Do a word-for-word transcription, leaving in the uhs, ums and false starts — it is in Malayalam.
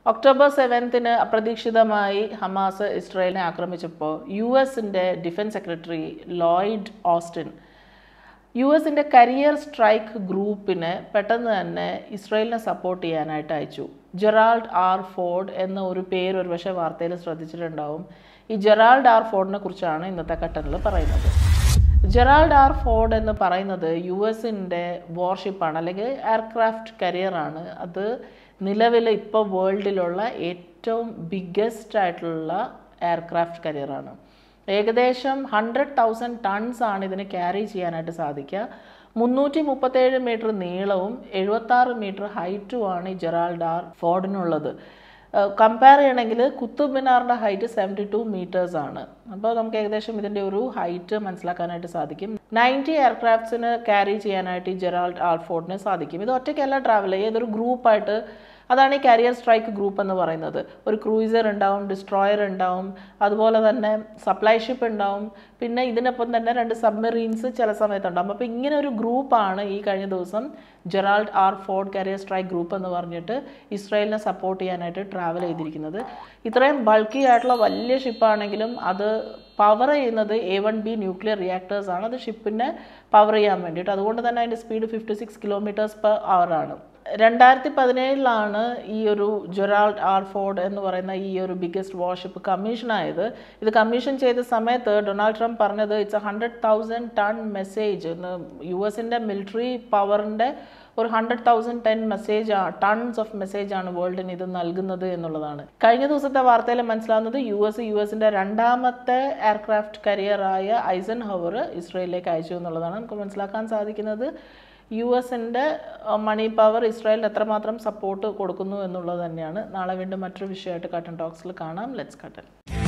ഒക്ടോബർ സെവൻത്തിന് അപ്രതീക്ഷിതമായി ഹമാസ് ഇസ്രായേലിനെ ആക്രമിച്ചപ്പോൾ യു എസിൻ്റെ defence secretary Lloyd Austin U എസിൻ്റെ കരിയർ സ്ട്രൈക്ക് ഗ്രൂപ്പിനെ പെട്ടെന്ന് തന്നെ ഇസ്രായേലിനെ സപ്പോർട്ട് ചെയ്യാനായിട്ട് അയച്ചു. ജെറാൾഡ് ആർ ഫോർഡ് എന്ന ഒരു പേര് ഒരു പക്ഷേ വാർത്തയിൽ ശ്രദ്ധിച്ചിട്ടുണ്ടാവും. ഈ ജെറാൾഡ് ആർ ഫോർഡിനെ കുറിച്ചാണ് ഇന്നത്തെ കട്ടനിൽ പറയുന്നത്. ജെറാൾഡ് ആർ ഫോർഡ് എന്ന് പറയുന്നത് യു എസിൻ്റെ വാർഷിപ്പാണ്, അല്ലെങ്കിൽ എയർക്രാഫ്റ്റ് കരിയറാണ്. അത് നിലവിൽ ഇപ്പോൾ വേൾഡിലുള്ള ഏറ്റവും ബിഗ്ഗസ്റ്റ് ആയിട്ടുള്ള എയർക്രാഫ്റ്റ് കരിയറാണ്. ഏകദേശം ഹൺഡ്രഡ് തൗസൻഡ് ടൺസ് ആണ് ഇതിന് ക്യാരി ചെയ്യാനായിട്ട് സാധിക്കുക. മുന്നൂറ്റി മുപ്പത്തേഴ് മീറ്റർ നീളവും എഴുപത്താറ് മീറ്റർ ഹൈറ്റുമാണ് ഈ ജെറാൾഡ് ആർ ഫോർഡിനുള്ളത്. കമ്പയർ ചെയ്യണമെങ്കിൽ കുത്തുബ് മിനാറിൻ്റെ ഹൈറ്റ് സെവൻറ്റി ടു മീറ്റേഴ്സ് ആണ്. അപ്പോൾ നമുക്ക് ഏകദേശം ഇതിൻ്റെ ഒരു ഹൈറ്റ് മനസ്സിലാക്കാനായിട്ട് സാധിക്കും. നയൻറ്റി എയർക്രാഫ്റ്റ്സിന് ക്യാരി ചെയ്യാനായിട്ട് ഈ ജെറാൾഡ് ആർ ഫോർഡിന് സാധിക്കും. ഇത് ഒറ്റയ്ക്കല്ല ട്രാവൽ ചെയ്യുക, ഇതൊരു ഗ്രൂപ്പായിട്ട്. അതാണ് ഈ കരിയർ സ്ട്രൈക്ക് ഗ്രൂപ്പ് എന്ന് പറയുന്നത്. ഒരു ക്രൂയിസർ ഉണ്ടാവും, ഡിസ്ട്രോയർ ഉണ്ടാവും, അതുപോലെ തന്നെ സപ്ലൈ ഷിപ്പ് ഉണ്ടാവും, പിന്നെ ഇതിനൊപ്പം തന്നെ രണ്ട് സബ്മറീൻസ് ചില സമയത്തുണ്ടാവും. അപ്പോൾ ഇങ്ങനെ ഒരു ഗ്രൂപ്പാണ് ഈ കഴിഞ്ഞ ദിവസം Gerald R Ford carrier strike group എന്ന് പറഞ്ഞിട്ട് ഇസ്രായേലിനെ സപ്പോർട്ട് ചെയ്യാനായിട്ട് ട്രാവൽ ചെയ്തിരിക്കുന്നത്. ഇത്രയും ബൾക്കി ആയിട്ടുള്ള വലിയ ഷിപ്പാണെങ്കിലും അത് പവർ ചെയ്യുന്നത് A one B nuclear reactors ആണ്. അത് ഷിപ്പിനെ പവർ ചെയ്യാൻ വേണ്ടിയിട്ട്. അതുകൊണ്ട് തന്നെ അതിൻ്റെ speed fifty six kilometres per hour ആണ്. രണ്ടായിരത്തി പതിനേഴിലാണ് ഈ ഒരു ജെറാൾഡ് ആർ ഫോർഡ് എന്ന് പറയുന്ന ഈ ഒരു ബിഗ്ഗസ്റ്റ് വാർഷിപ്പ് കമ്മീഷനായത്. ഇത് കമ്മീഷൻ ചെയ്ത സമയത്ത് ഡൊണാൾഡ് ട്രംപ് പറഞ്ഞത് it's a hundred thousand ton message എന്ന്. യു എസിൻ്റെ മിലിറ്ററി പവറിൻ്റെ ഒരു hundred thousand ten message tons of message ആണ് വേൾഡിന് ഇത് നൽകുന്നത് എന്നുള്ളതാണ്. കഴിഞ്ഞ ദിവസത്തെ വാർത്തയിൽ മനസ്സിലാവുന്നത് യു എസ് യു എസിൻ്റെ രണ്ടാമത്തെ എയർക്രാഫ്റ്റ് കരിയറായ ഐസൻ ഹവർ ഇസ്രായേലിലേക്ക് അയച്ചു എന്നുള്ളതാണ് നമുക്ക് മനസ്സിലാക്കാൻ സാധിക്കുന്നത്. യു എസിൻ്റെ മണി പവർ ഇസ്രായേലിന് എത്രമാത്രം സപ്പോർട്ട് കൊടുക്കുന്നു എന്നുള്ളത് തന്നെയാണ്. നാളെ വീണ്ടും മറ്റൊരു വിഷയമായിട്ട് കട്ടൻ ടോക്സിൽ കാണാം. ലെറ്റ്സ് കട്ടൻ.